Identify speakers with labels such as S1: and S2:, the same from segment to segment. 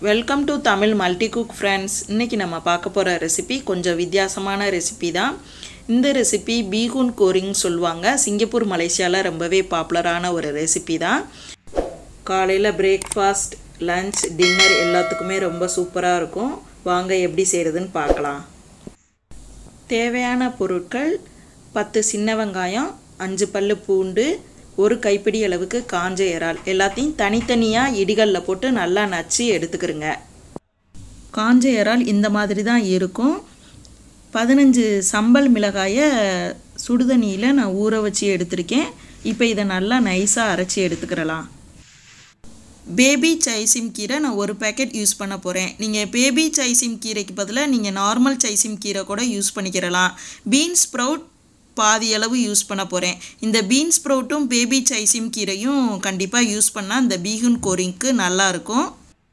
S1: Welcome to Tamil multi cook friends. இன்றைக்கி நம்ம பார்க்க போகிற ரெசிபி கொஞ்சம் வித்தியாசமான ரெசிபி தான். இந்த ரெசிபி பீகூன் கோரிங் சொல்லுவாங்க. சிங்கப்பூர் மலேசியாவில் ரொம்பவே பாப்புலரான ஒரு ரெசிபி தான். காலையில் பிரேக்ஃபாஸ்ட், லன்ச், டின்னர் எல்லாத்துக்குமே ரொம்ப சூப்பராக இருக்கும். வாங்க எப்படி செய்கிறதுன்னு பார்க்கலாம். தேவையான பொருட்கள்: 10 சின்ன வெங்காயம், 5 பல்லு பூண்டு, ஒரு கைப்பிடி அளவுக்கு காஞ்ச இறால். எல்லாத்தையும் தனித்தனியாக இடிகளில் போட்டு நல்லா நச்சு எடுத்துக்கிறங்க. காஞ்ச இறால் இந்த மாதிரி தான் இருக்கும். 15 சம்பல் மிளகாயை சுடுதண்ணியில் நான் ஊற வச்சு எடுத்திருக்கேன். இப்போ இதை நல்லா நைஸாக அரைச்சி எடுத்துக்கிறலாம். பேபி சைசிம் கீரை நான் ஒரு பேக்கெட் யூஸ் பண்ண போகிறேன். நீங்கள் பேபி சைசிம் கீரைக்கு பதிலாக நீங்கள் நார்மல் சைசிம் கீரை கூட யூஸ் பண்ணிக்கிறலாம். பீன்ஸ் ஸ்ப்ரவுட் பாதி அளவு யூஸ் பண்ண போகிறேன். இந்த பீன்ஸ் ஸ்ப்ரவுட்டும் பேபி சைசிம் கீரையும் கண்டிப்பாக யூஸ் பண்ணால் இந்த பீகூன் கோரிங்க்கு நல்லாயிருக்கும்.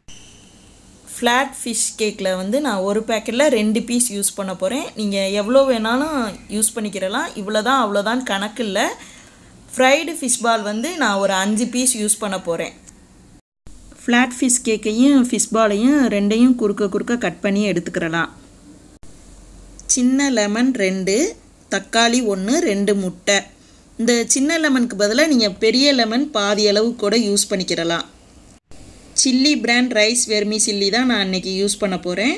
S1: ஃப்ளாட் ஃபிஷ் கேக்கில் நான் ஒரு பேக்கெட்டில் 2 பீஸ் யூஸ் பண்ண போகிறேன். நீங்கள் எவ்வளோ வேணாலும் யூஸ் பண்ணிக்கிறலாம். இவ்வளோதான் அவ்வளோதான் கணக்கு இல்லை. ஃப்ரைடு ஃபிஷ் பால் நான் ஒரு 5 பீஸ் யூஸ் பண்ண போகிறேன். ஃப்ளாட் ஃபிஷ் கேக்கையும் ஃபிஷ் பாலையும் ரெண்டையும் குறுக்க கட் பண்ணி எடுத்துக்கிறலாம். சின்ன லெமன் 2, தக்காளி 1, 2 முட்டை. இந்த சின்ன லெமனுக்கு பதிலாக நீங்கள் பெரிய லெமன் பாதி அளவு கூட யூஸ் பண்ணிக்கிறலாம். சில்லி பிராண்ட் ரைஸ் வெர்மிசில்லி தான் நான் இன்றைக்கி யூஸ் பண்ண போகிறேன்.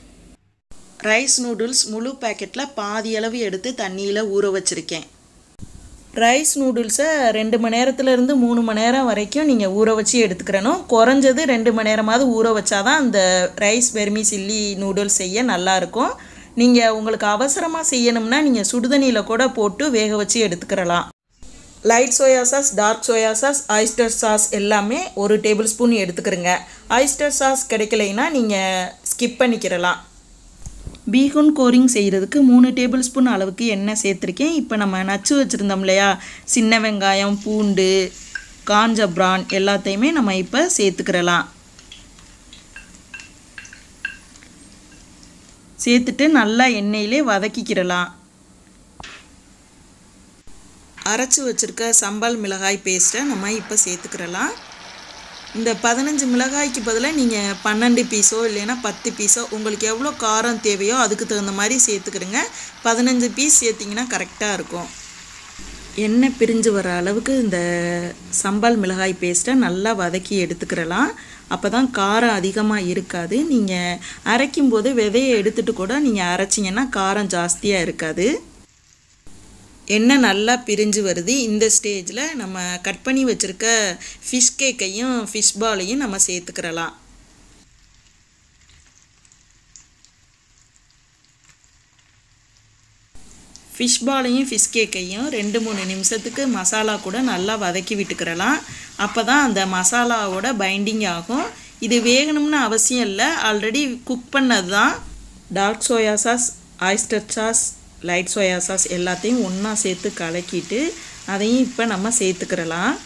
S1: ரைஸ் நூடுல்ஸ் முழு பேக்கெட்டில் பாதி அளவு எடுத்து தண்ணியில் ஊற வச்சுருக்கேன். ரைஸ் நூடுல்ஸை 2 மணி நேரத்துலேருந்து 3 மணி நேரம் வரைக்கும் நீங்கள் ஊற வச்சு எடுத்துக்கிறணும். குறைஞ்சது 2 மணி நேரமாவது ஊற வச்சாதான் அந்த ரைஸ் வெர்மிசில்லி நூடுல்ஸ் செய்ய நல்லாயிருக்கும். நீங்கள் உங்களுக்கு அவசரமாக செய்யணும்னா நீங்கள் சுடுதண்ணியில் கூட போட்டு வேக வச்சு எடுத்துக்கிறலாம். Light soya sauce, dark soya sauce, oyster sauce எல்லாமே 1 டேபிள் ஸ்பூன் எடுத்துக்கிறங்க. ஆயிஸ்டர் சாஸ் கிடைக்கலைன்னா நீங்கள் ஸ்கிப் பண்ணிக்கிறலாம். பீகூன் கோரிங் செய்கிறதுக்கு 3 டேபிள் ஸ்பூன் அளவுக்கு எண்ணெய் சேர்த்துருக்கேன். இப்போ நம்ம நச்சு வச்சுருந்தோம் இல்லையா, சின்ன வெங்காயம், பூண்டு, காஞ்ச பிரான் எல்லாத்தையுமே நம்ம இப்போ சேர்த்துக்கிறலாம். சேர்த்துட்டு நல்லா எண்ணெயிலே வதக்கிக்கிறலாம். அரைச்சி வச்சுருக்க சம்பல் மிளகாய் பேஸ்ட்டை நம்ம இப்போ சேர்த்துக்கிறலாம். இந்த 15 மிளகாய்க்கு பதிலாக நீங்கள் 12 பீஸோ இல்லைன்னா 10 பீஸோ உங்களுக்கு எவ்வளோ காரம் தேவையோ அதுக்கு தகுந்த மாதிரி சேர்த்துக்கிறங்க. 15 பீஸ் சேர்த்திங்கன்னா கரெக்டாக இருக்கும். எண்ணெய் பிரிஞ்சு வர அளவுக்கு இந்த சம்பல் மிளகாய் பேஸ்ட்டை நல்லா வதக்கி எடுத்துக்கிறலாம். அப்போ தான் காரம் அதிகமாக இருக்காது. நீங்கள் அரைக்கும்போது விதையை எடுத்துகிட்டு கூட நீங்கள் அரைச்சிங்கன்னா காரம் ஜாஸ்தியாக இருக்காது. எண்ணெய் நல்லா பிரிஞ்சு வருது. இந்த ஸ்டேஜில் நம்ம கட் பண்ணி வச்சுருக்க ஃபிஷ் கேக்கையும் ஃபிஷ் பாலையும் நம்ம சேர்த்துக்கிறலாம். ஃபிஷ் பாலையும் ஃபிஷ் கேக்கையும் 2-3 நிமிஷத்துக்கு மசாலா கூட நல்லா வதக்கி விட்டுக்கிறலாம். அப்போ தான் அந்த மசாலாவோட பைண்டிங் ஆகும். இது வேகணும்னு அவசியம் இல்லை, ஆல்ரெடி குக் பண்ணது தான். Dark soya sauce, oyster sauce, light soya sauce எல்லாத்தையும் ஒன்றா சேர்த்து கலக்கிட்டு அதையும் இப்போ நம்ம சேர்த்துக்கிறலாம்.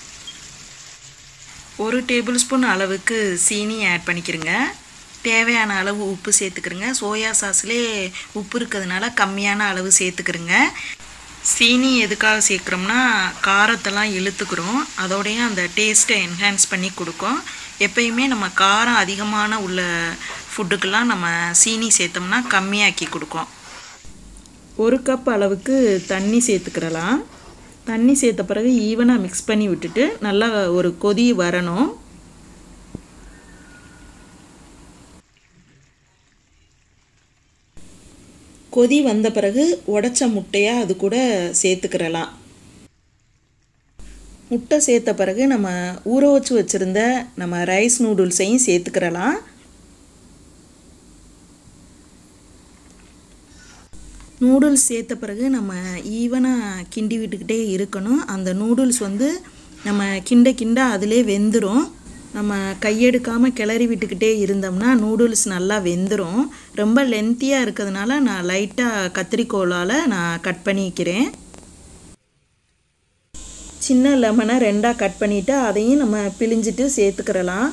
S1: 1 டேபிள் ஸ்பூன் அளவுக்கு சீனி ஆட் பண்ணிக்கிறங்க. தேவையான அளவு உப்பு சேர்த்துக்கிறங்க. சோயா சாஸ்லேயே உப்பு இருக்கிறதுனால கம்மியான அளவு சேர்த்துக்கிறங்க. சீனி எதுக்காக சேர்க்குறோம்னா காரத்தெல்லாம் இழுத்துக்கிறோம், அதோடைய அந்த டேஸ்ட்டை என்ஹான்ஸ் பண்ணி கொடுக்கும். எப்பயுமே நம்ம காரம் அதிகமான உள்ள ஃபுட்டுக்கெல்லாம் நம்ம சீனி சேர்த்தோம்னா கம்மியாக்கி கொடுக்கும். 1 கப் அளவுக்கு தண்ணி சேர்த்துக்கிறலாம். தண்ணி சேர்த்த பிறகு ஈவனாக மிக்ஸ் பண்ணி விட்டுட்டு நல்லா ஒரு கொதி வரணும். கொதி வந்த பிறகு உடைச்ச முட்டையை அது கூட சேர்த்துக்கிறலாம். முட்டை சேர்த்த பிறகு நம்ம ஊற வச்சு வச்சுருந்த நம்ம ரைஸ் நூடுல்ஸையும் சேர்த்துக்கிறலாம். நூடுல்ஸ் சேர்த்த பிறகு நம்ம ஈவனாக கிண்டி விட்டுக்கிட்டே இருக்கணும். அந்த நூடுல்ஸ் நம்ம கிண்ட அதிலே வெந்துடும். நம்ம கையெடுக்காமல் கிளறி விட்டுக்கிட்டே இருந்தோம்னா நூடுல்ஸ் நல்லா வெந்துடும். ரொம்ப லென்த்தியாக இருக்கிறதுனால நான் லைட்டாக கத்திரிக்கோலால் நான் கட் பண்ணிக்கிறேன். சின்ன லெமனை 2ஆக கட் பண்ணிவிட்டு அதையும் நம்ம பிழிஞ்சிட்டு சேர்த்துக்கிறலாம்.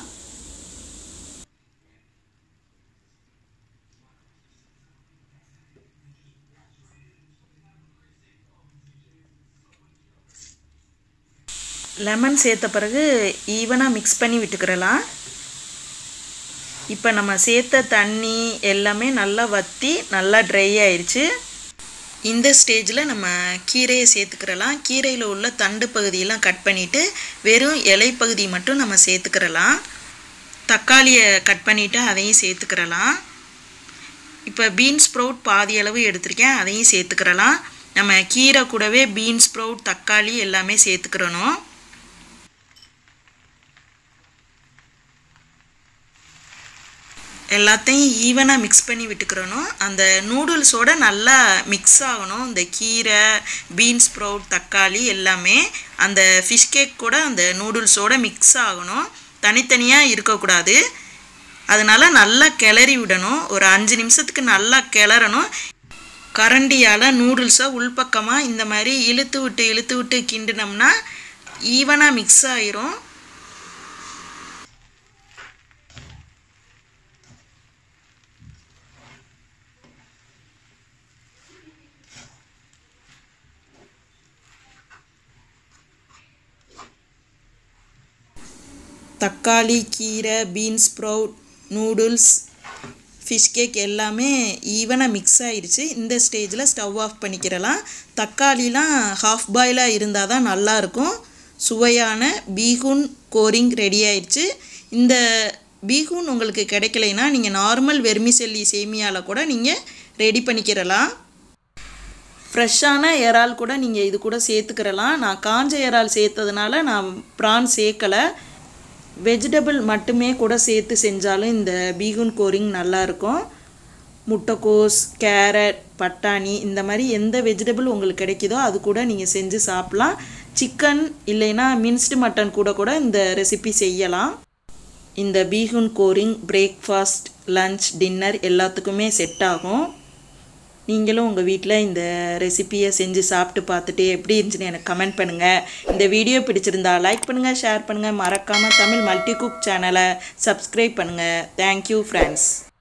S1: லெமன் சேர்த்த பிறகு ஈவனாக மிக்ஸ் பண்ணி விட்டுக்கிறலாம். இப்போ நம்ம சேர்த்த தண்ணி எல்லாமே நல்லா வற்றி நல்லா ட்ரை ஆயிடுச்சு. இந்த ஸ்டேஜில் நம்ம கீரையை சேர்த்துக்கிறலாம். கீரையில் உள்ள தண்டு பகுதியெல்லாம் கட் பண்ணிவிட்டு வெறும் இலை பகுதி மட்டும் நம்ம சேர்த்துக்கிறலாம். தக்காளியை கட் பண்ணிவிட்டு அதையும் சேர்த்துக்கிறலாம். இப்போ பீன்ஸ் ஸ்ப்ரவுட் பாதி அளவு எடுத்திருக்கேன், அதையும் சேர்த்துக்கிறலாம். நம்ம கீரை கூடவே பீன்ஸ் ஸ்ப்ரவுட் தக்காளி எல்லாமே சேர்த்துக்கிறணும். எல்லாத்தையும் ஈவனாக மிக்ஸ் பண்ணி விட்டுக்கிறணும். அந்த நூடுல்ஸோடு நல்லா மிக்ஸ் ஆகணும். இந்த கீரை பீன்ஸ் ஸ்ப்ரவுட் தக்காளி எல்லாமே அந்த ஃபிஷ் கேக் கூட அந்த நூடுல்ஸோடு மிக்ஸ் ஆகணும், தனித்தனியாக இருக்கக்கூடாது. அதனால் நல்லா கிளறி விடணும். ஒரு 5 நிமிஷத்துக்கு நல்லா கிளறணும். கரண்டியால் நூடுல்ஸை உள்பக்கமாக இந்த மாதிரி இழுத்து விட்டு கிண்டினோம்னா ஈவனாக மிக்ஸ் ஆயிரும். தக்காளி கீரை beans sprout noodles fish cake எல்லாமே ஈவனாக மிக்ஸ் ஆகிடுச்சு. இந்த ஸ்டேஜில் ஸ்டவ் ஆஃப் பண்ணிக்கிறலாம். தக்காளிலாம் ஹாஃப் பாயிலாக இருந்தால் தான் நல்லாயிருக்கும். சுவையான பீகூன் கோரிங் ரெடி ஆயிடுச்சு. இந்த பீகூன் உங்களுக்கு கிடைக்கலைன்னா நீங்கள் நார்மல் வெர்மிசெல்லி சேமியாவில் கூட நீங்கள் ரெடி பண்ணிக்கிறலாம். ஃப்ரெஷ்ஷான இறால் கூட நீங்கள் இது கூட சேர்த்துக்கிறலாம். நான் காஞ்ச இறால் சேர்த்ததுனால நான் ப்ரான் சேர்க்கலை. வெஜிடபிள் மட்டுமே கூட சேர்த்து செஞ்சாலும் இந்த பீகூன் கோரிங் நல்லாயிருக்கும். முட்டைக்கோஸ் கேரட் பட்டாணி இந்த மாதிரி எந்த வெஜிடபிள் உங்களுக்கு கிடைக்குதோ அது கூட நீங்கள் செஞ்சு சாப்பிட்லாம். சிக்கன் இல்லைன்னா மின்ஸ்டு மட்டன் கூட இந்த ரெசிபி செய்யலாம். இந்த bee hoon goreng breakfast lunch dinner எல்லாத்துக்குமே செட் ஆகும். நீங்களும் உங்கள் வீட்டில் இந்த ரெசிப்பியை செஞ்சு சாப்பிட்டு பார்த்துட்டு எப்படி இருந்துச்சுன்னு எனக்கு கமெண்ட் பண்ணுங்கள். இந்த வீடியோ பிடிச்சிருந்தா லைக் பண்ணுங்கள், ஷேர் பண்ணுங்கள். மறக்காமல் தமிழ் மல்டி குக் சேனலை சப்ஸ்கிரைப் பண்ணுங்கள். Thank you friends.